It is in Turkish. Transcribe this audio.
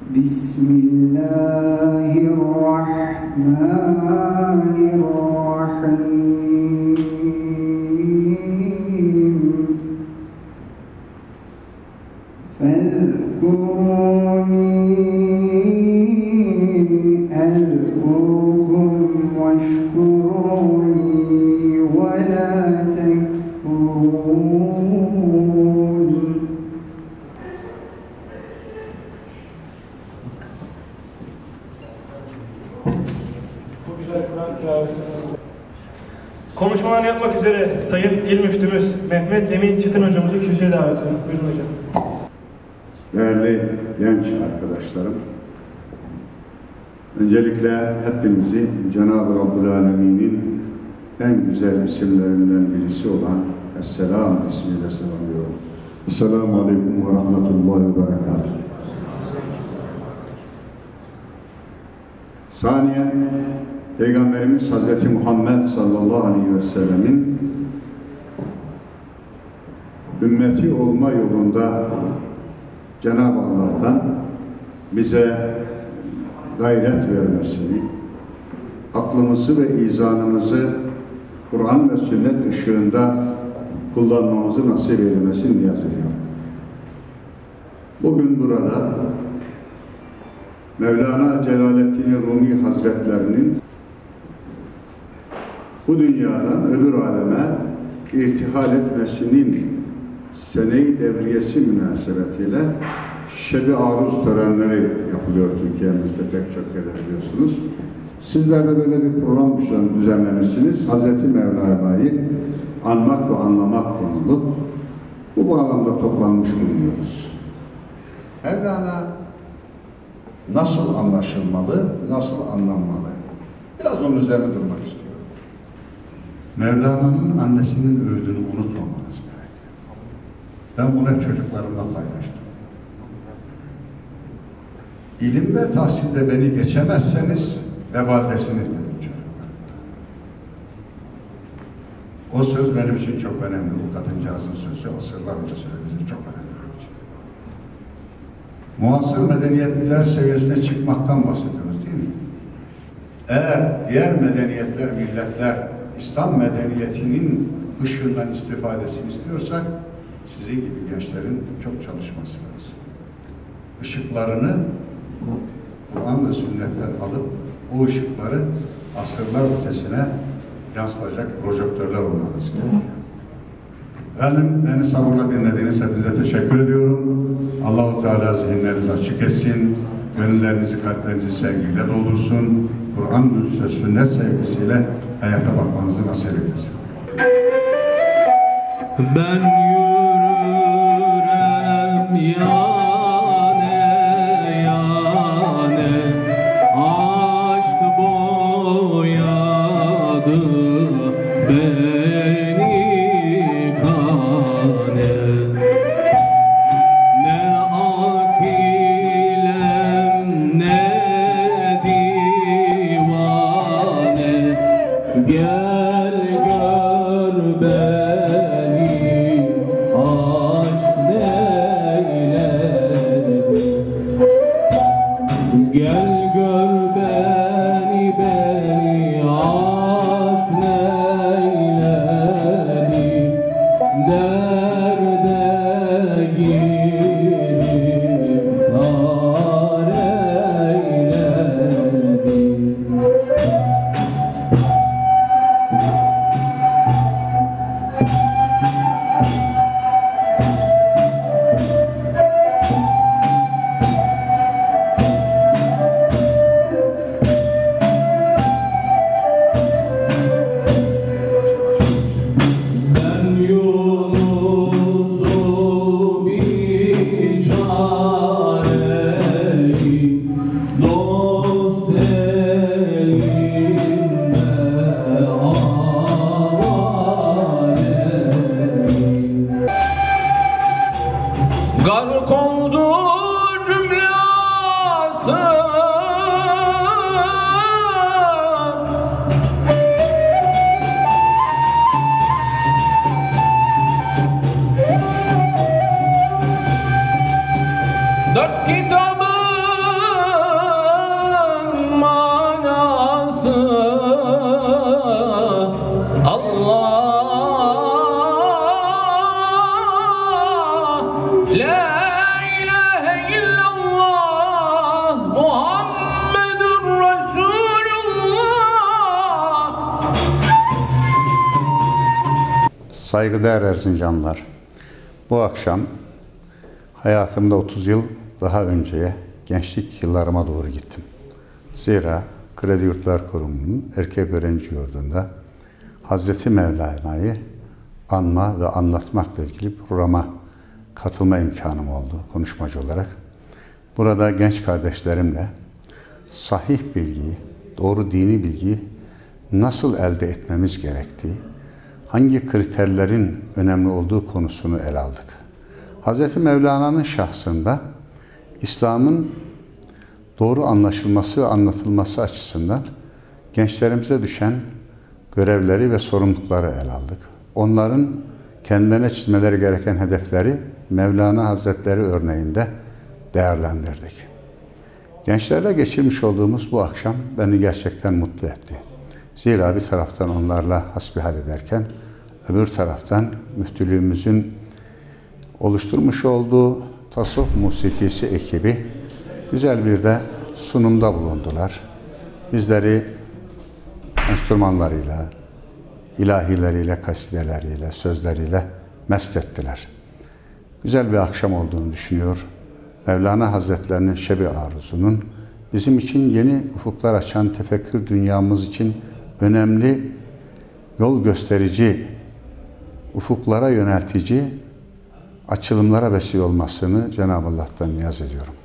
Bismillahirrahmanirrahim. Fezkuruni ezkurkum veşkuruni ve la tekfurun. Konuşmalarını yapmak üzere Sayın İl Müftümüz Mehmet Emin Çıtın hocamızı kürsüye davet ediyorum. Buyurun hocam. Değerli genç arkadaşlarım, öncelikle hepinizi Cenab-ı Rabbül Alemin'in en güzel isimlerinden birisi olan Esselam ismiyle selamlıyorum. Esselamu Aleyküm ve Rahmetullahi ve Berekatuhu. Saniyen, Peygamberimiz Hazreti Muhammed sallallahu aleyhi ve sellemin ümmeti olma yolunda Cenab-ı Allah'tan bize gayret vermesini, aklımızı ve izanımızı Kur'an ve sünnet ışığında kullanmamızı nasip eylemesini niyaz ediyorum. Bugün burada Mevlana Celaleddin Rumi Hazretlerinin bu dünyadan öbür aleme irtihal etmesinin sene-i devriyesi münasebetiyle Şebi Aruz törenleri yapılıyor Türkiye'mizde pek çok yerde biliyorsunuz. Sizler de böyle bir program düzenlemişsiniz. Hazreti Mevlana'yı anmak ve anlamak konulu. Bu bağlamda toplanmış bulunuyoruz. Mevlana nasıl anlaşılmalı, nasıl anlanmalı? Biraz onun üzerine durmak istiyorum. Mevlana'nın annesinin öğüdünü unutmamanız gerekiyor. Ben bunu hep çocuklarımla paylaştım. İlim ve tahsilde beni geçemezseniz vebaldesiniz dedim çocuklar. O söz benim için çok önemli. Bu kadıncağızın sözü asırlar önce söylediğiniz çok önemli. Muasır medeniyetler seviyesine çıkmaktan bahsediyoruz değil mi? Eğer diğer medeniyetler, milletler İslam medeniyetinin ışığından istifadesini istiyorsak sizin gibi gençlerin çok çalışması lazım. Işıklarını Kur'an ve sünnetten alıp o ışıkları asırlar ötesine yansıtacak projektörler olmanız gerekiyor. Efendim, beni sabırla dinlediğiniz hepinize teşekkür ediyorum. Allah-u Teala zihinlerinizi açık etsin, gönüllerinizi, kalplerinizi sevgiyle doldursun, Kur'an ve sünnet sevgisiyle hayata bakmanızı nasip eylesin. Ben yürürem yâne yâne, aşk boyadı beni kâne. Ne akilem ne divane, gel gör beni, aşk neyledi. Gel gör beni, aşk neyledi. Derde giriftar eyledi. saygıdeğer Erzincanlılar, bu akşam hayatımda 30 yıl daha önceye, gençlik yıllarıma doğru gittim. Zira Kredi Yurtlar Kurumu'nun erkek öğrenci yurdunda Hazreti Mevlana'yı anma ve anlatmakla ilgili programa katılma imkanım oldu konuşmacı olarak. Burada genç kardeşlerimle sahih bilgiyi, doğru dini bilgiyi nasıl elde etmemiz gerektiği, hangi kriterlerin önemli olduğu konusunu ele aldık. Hz. Mevlana'nın şahsında İslam'ın doğru anlaşılması ve anlatılması açısından gençlerimize düşen görevleri ve sorumlulukları ele aldık. Onların kendilerine çizmeleri gereken hedefleri Mevlana Hazretleri örneğinde değerlendirdik. Gençlerle geçirmiş olduğumuz bu akşam beni gerçekten mutlu etti. Zira bir taraftan onlarla hasbihal ederken, öbür taraftan müftülüğümüzün oluşturmuş olduğu tasavvuf musikisi ekibi güzel bir de sunumda bulundular. Bizleri enstrümanlarıyla, ilahileriyle, kasideleriyle, sözleriyle mest ettiler. Güzel bir akşam olduğunu düşünüyor. Mevlana Hazretlerinin Şebi Aruzunun bizim için yeni ufuklar açan, tefekkür dünyamız için önemli, yol gösterici, ufuklara yöneltici açılımlara vesile olmasını Cenab-ı Allah'tan niyaz ediyorum.